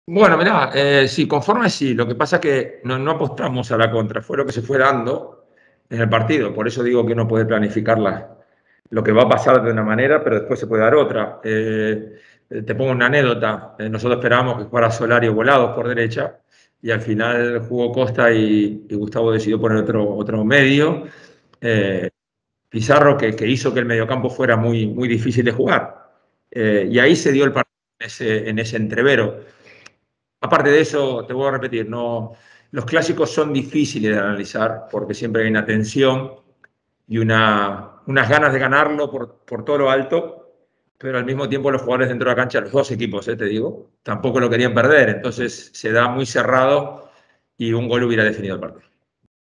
Bueno, mirá, sí, conforme sí. Lo que pasa es que no apostamos a la contra. Fue lo que se fue dando en el partido. Por eso digo que no puede planificarla. Lo que va a pasar de una manera, pero después se puede dar otra. Te pongo una anécdota. Nosotros esperábamos que jugara Solari o Volados por derecha y al final jugó Costa y Gustavo decidió poner otro medio. Eh, Pizarro que hizo que el mediocampo fuera muy difícil de jugar. Y ahí se dio el partido en ese entrevero. Aparte de eso, te voy a repetir, no, los clásicos son difíciles de analizar porque siempre hay una tensión y unas ganas de ganarlo por todo lo alto, pero al mismo tiempo los jugadores dentro de la cancha, los dos equipos, te digo, tampoco lo querían perder, entonces se da muy cerrado y un gol hubiera definido el partido.